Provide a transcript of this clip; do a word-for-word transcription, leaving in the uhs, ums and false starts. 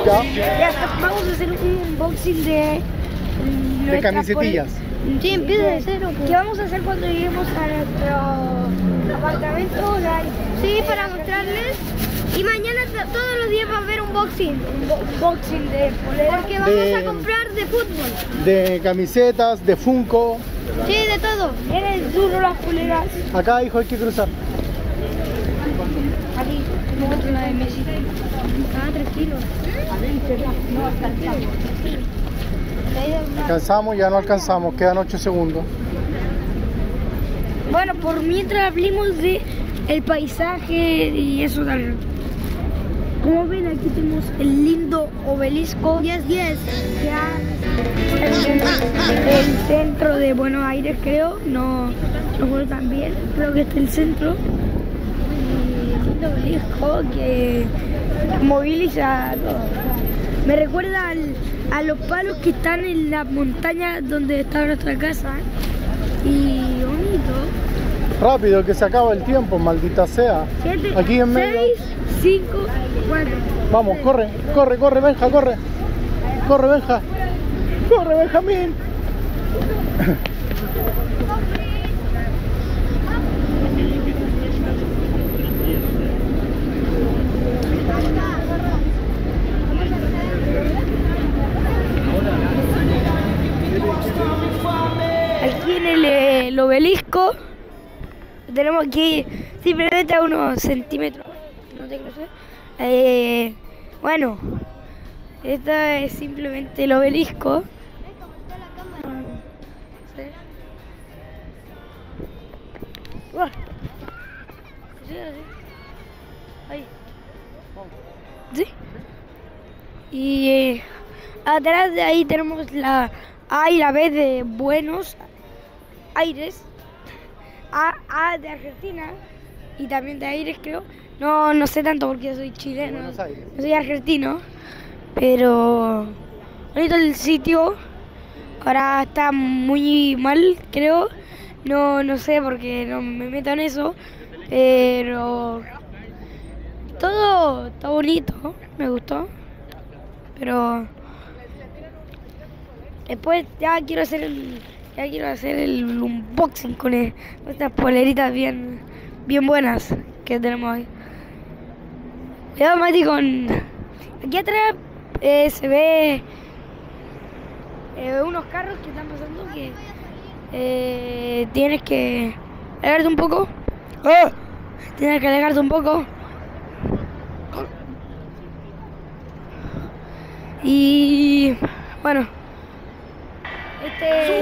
Ya. Ya está, vamos a hacer un unboxing de... De camisetillas. Sí, empieza de cero. Pues. ¿Qué vamos a hacer cuando lleguemos a nuestro apartamento? Sí, para mostrarles. Y mañana todos los días va a haber un unboxing. Un unboxing de poleras. Porque vamos de, a comprar de fútbol. De camisetas, de Funko. Sí, de todo. Eres duro las poleras. Acá, hijo, hay que cruzar. Aquí, como otro, la de Messi. Cada tres kilos. No, alcanzamos. Alcanzamos, ya no alcanzamos, quedan ocho segundos. Bueno, por mientras hablemos de el paisaje y eso tal. Como ven, aquí tenemos el lindo obelisco. Yes, yes. Ya el, el centro de Buenos Aires, creo. No, no fue tan bien. Creo que está el centro. Y el lindo obelisco que moviliza a todo. Me recuerda al, a los palos que están en la montaña donde está nuestra casa. Y bonito. Rápido, que se acaba el tiempo, maldita sea. Siete, Aquí en medio. seis, cinco, cuatro. Vamos, corre, corre, corre, Benja, corre. Corre, Benja. Corre, Benjamín. Aquí en el, el obelisco tenemos aquí simplemente a unos centímetros. No te creo. Eh, bueno, esta es simplemente el obelisco. ¿Sí? Uah. Sí, sí. Ahí. ¿Sí? Y eh, atrás de ahí tenemos la A y la B de Buenos Aires. A, A de Argentina y también de Aires, creo. No, no sé tanto porque yo soy chileno, no soy argentino, pero bonito el sitio. Ahora está muy mal, creo. No, no sé porque no me meto en eso, pero todo está bonito, me gustó. Pero después ya quiero hacer el, ya quiero hacer el unboxing con, el, con estas poleritas bien, bien buenas que tenemos ahí. Cuidado, Mati, con... Aquí atrás eh, se ve eh, unos carros que están pasando que eh, tienes que alejarte un poco. ¡Oh! Tienes que alejarte un poco. Y bueno, este